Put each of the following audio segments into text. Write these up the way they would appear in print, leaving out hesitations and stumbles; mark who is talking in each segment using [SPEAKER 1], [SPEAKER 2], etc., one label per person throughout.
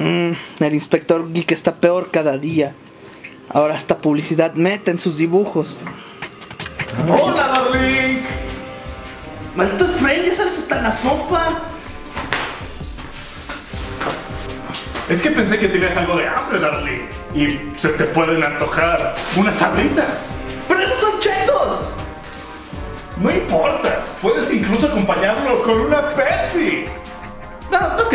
[SPEAKER 1] El inspector Geek está peor cada día. Ahora hasta publicidad mete en sus dibujos.
[SPEAKER 2] ¡Hola, Darling!
[SPEAKER 1] Maldito Fred, ya sabes hasta en la sopa.
[SPEAKER 2] Es que pensé que tenías algo de hambre, Darling. Y se te pueden antojar unas sabritas.
[SPEAKER 1] ¡Pero esos son chetos!
[SPEAKER 2] No importa, puedes incluso acompañarlo con una Pepsi.
[SPEAKER 1] Ah, ok.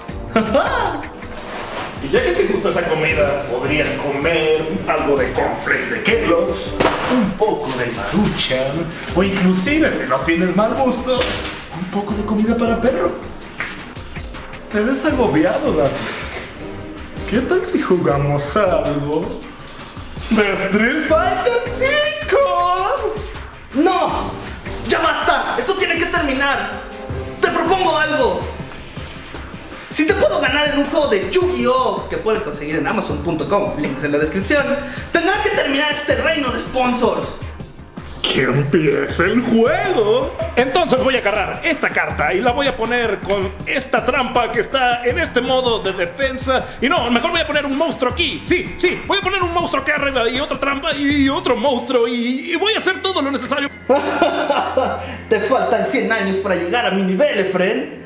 [SPEAKER 2] Y ya que te gusta esa comida, podrías comer algo de cornflakes de Kellogg's, un poco de Maruchan, o inclusive, si no tienes mal gusto, un poco de comida para perro. Te ves agobiado, David. ¿Qué tal si jugamos algo de Street Fighter 5?
[SPEAKER 1] ¡No! ¡Ya basta! ¡Esto tiene que terminar! ¡Te propongo algo! Si te puedo ganar en un juego de Yu-Gi-Oh! Que puedes conseguir en Amazon.com, links en la descripción, tendrás que terminar este reino de sponsors.
[SPEAKER 2] ¡Que empiece el juego! Entonces voy a agarrar esta carta y la voy a poner con esta trampa que está en este modo de defensa. Y no, mejor voy a poner un monstruo aquí. Sí, voy a poner un monstruo acá arriba y otra trampa y otro monstruo y voy a hacer todo lo necesario.
[SPEAKER 1] Te faltan 100 años para llegar a mi nivel, Efren.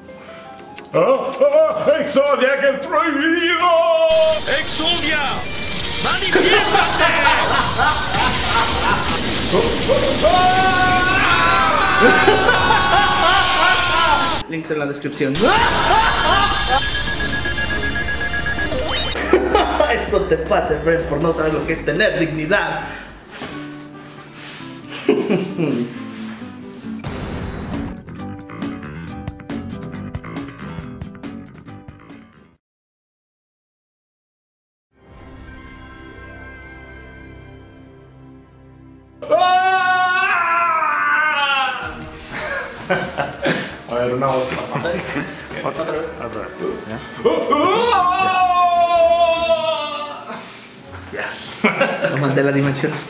[SPEAKER 2] ¡Exodia, que el prohibido!
[SPEAKER 3] ¡Exodia! ¡Manifiéstate!
[SPEAKER 1] Links en la descripción. Eso te pasa, Efren, por no saber lo que es tener dignidad.
[SPEAKER 2] A ver, una voz. Otra vez.
[SPEAKER 1] Ya. Lo mandé a la dimensión.